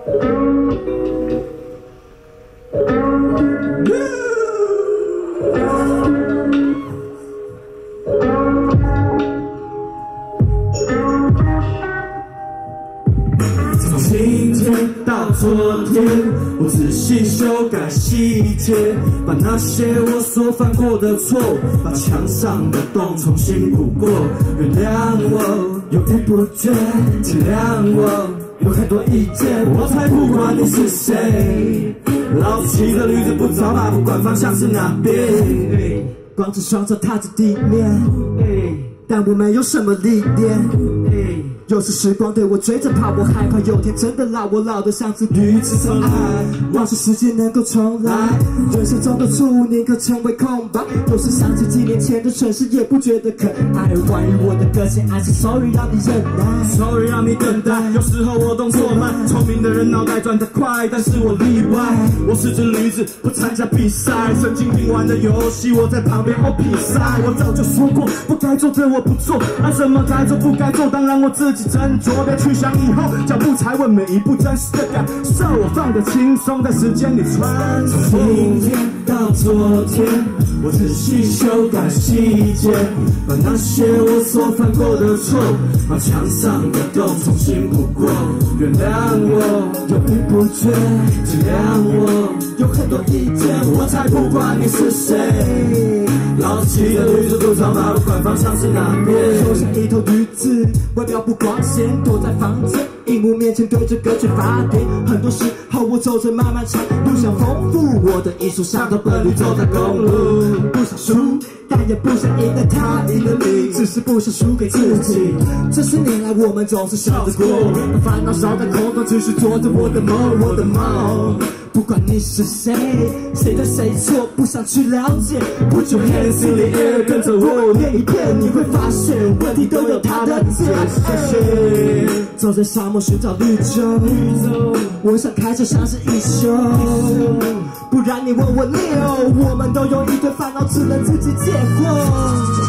从今天到昨天，我仔细修改细节，把那些我所犯过的错，把墙上的洞重新补过。原谅我犹豫不决，体谅我有很多意见，我才不管你是谁。老子骑着驴子不找马，不管方向是哪边。光着双脚踏着地面，但我没有什么历练。有时时光对我追着跑，我害怕有天真的老，我老得像只驴子真爱。要是时间能够重来，人生中的错误宁可成为空白。有时想起几年前的蠢事，也不觉得可爱。关于我的个性，I'm sorry 让你忍耐 ，sorry 让你等待。有时候我动作慢，聪明的人脑袋转得快，但是我例外。我是只驴子，不参加比赛。神经病玩的游戏，我在旁边比赛。我早就说过，不该做的我不做，按什么该做不该做，当然我自己斟酌，别去想以后，脚步才稳每一步真实的感受。我放得轻松，在时间里穿梭。从今天到昨天，我仔细修改细节，把那些我所犯过的错，把墙上的洞重新补过。原谅我犹豫不决，体谅我有很多意见，我才不管你是谁。老子骑着驴子不找马，不管方向是哪边。就像一头驴子，外表不光鲜，躲在房间荧幕面前对着歌曲发癫。很多时候我走着漫漫长路，想丰富我的艺术上头本领，走在公路，不想输，但也不想赢得他赢得你，只是不想输给自己。这些年来我们总是笑着过，把烦恼烧在空中，继续做着我的梦，我的梦。不管你是谁，谁对谁错，不想去了解。Put your hands in the air， 跟着我念一遍，你会发现问题都有它的解。走在沙漠寻找绿洲，我想开车像是一休。不然你问我溜，我们都有一堆烦恼，只能自己解惑。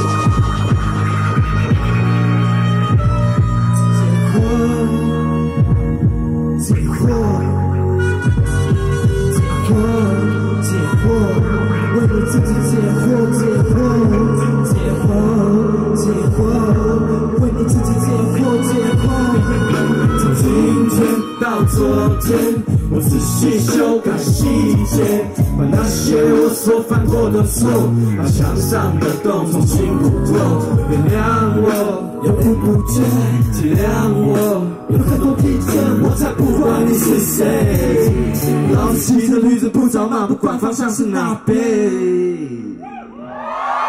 为你自己解惑，为你自己解惑。从今天到昨天，我仔细修改细节，把那些我所犯过的错，把墙上的洞重新补过。原谅我犹豫不决，体谅我有很多意见，我才不管你是谁。老子骑着驴子不找马，不管方向是哪边。